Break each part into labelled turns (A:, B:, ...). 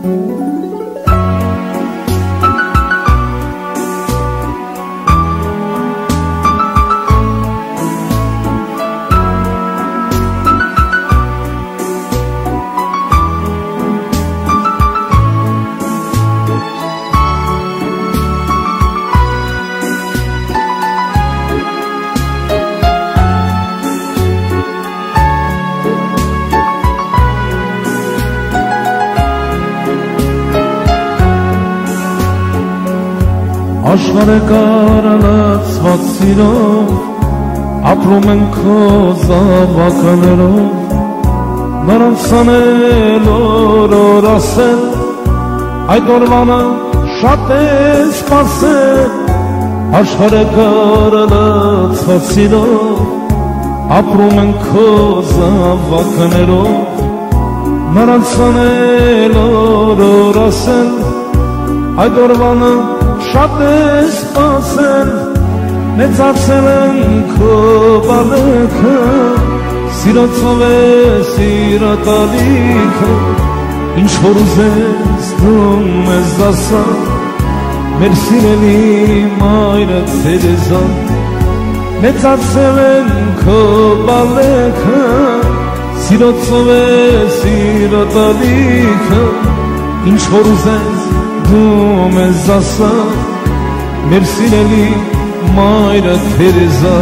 A: Աշխարհը կարալացված սիրով ապրում են քո զավակներով նրանց անել օր ասել այդ օրվանը շատ է սպասել աշխարհը կարալացված սիրով ապրում են քո զավակներով նրանց անել օր ասել այդ օրվանը շատ է սպասել մեծացել են քո բալեքը սիրոցով է սիրատալիքը ինչ որ ուզես դու մեզ ասա մեր սիրելի մայրը Թերեզա մեծացել են քո բալեքը սիրոցով է սիրատալիքը ինչ որ ուզես դու մեզ ասա մեր սիրելի մայրը Թերեզա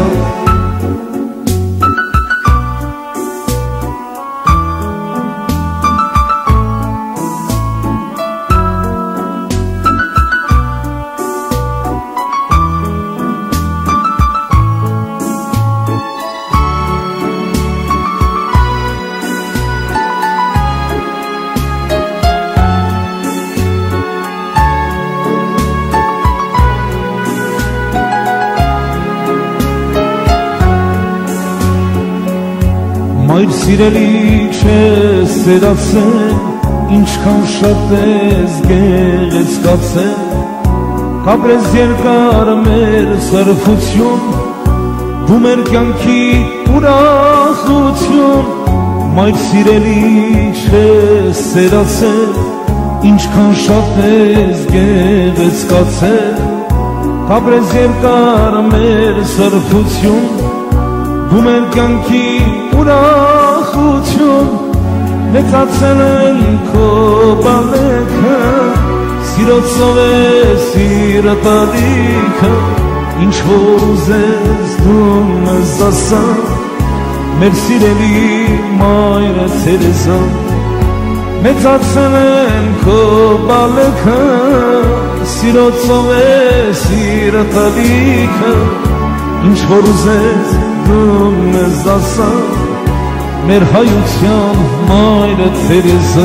A: Մայր սիրելի չես սերացել, ինչքան շատ ես գեղեցկացել, կապրես երկար մեր սրբություն, դու մեր կյանքի ուրախություն, մայր սիրելի չես սերացել, ինչքան շատ ես գեղեցկացել, կապրես երկար մեր սրբություն, դու մեր կյանքի ուրախություն մեծացել են քո բալեքը սիրոցով է սիրատալիքը ինչ որ ուզես դու մեզ ասա մեր սիրելի մայրը Թերեզա մեծացել են քո բալեքը սիրոցով է սիրատալիքը ինչ որ ուզես դու մեզ ասա մեր հայության մայրը Թերեզա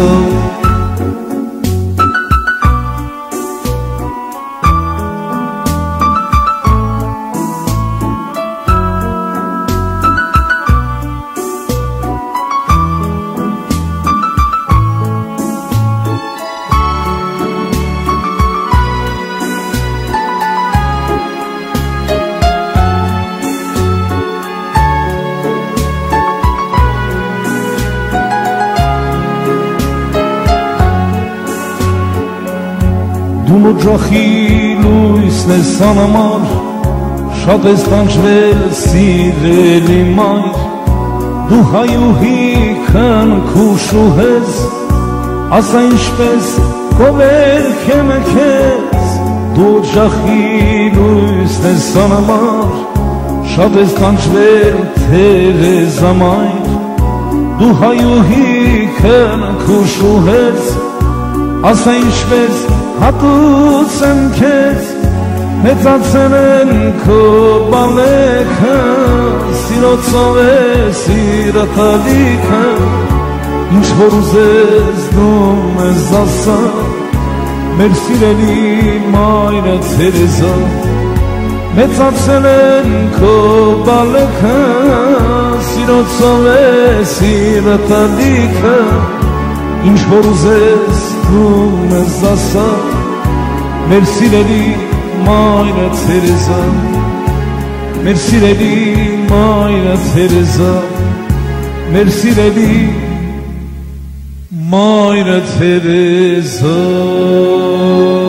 A: Դու նոջախի լույսն ես անամար, շատ ես տանջվել սիրելի մայր, դու հայուհի քնքուշուհ ես, ասա ինչպես կովերք եմ քեզ, դու նոջախի լույսն ես անամար, շատ ես տանջվել Թերեզա մայր, դու հայուհի քնքուշուհ ես, ասա ինչպես հատուցեմ քեզ մեծացել են քո բալեքը սիրոցով է սիրատալիքը ինչ որ ուզես դու մեզ ասա մեր սիրելի մայրը Թերեզա մեծացել են քո բալեքը սիրոցով է սիրատալիքը ինչ որ ուզես դու մեզ ասա մեր սիրելի մայրը Թերեզա մեր սիրելի մայրը Թերեզա մեր սիրելի Մայրը Թերեզա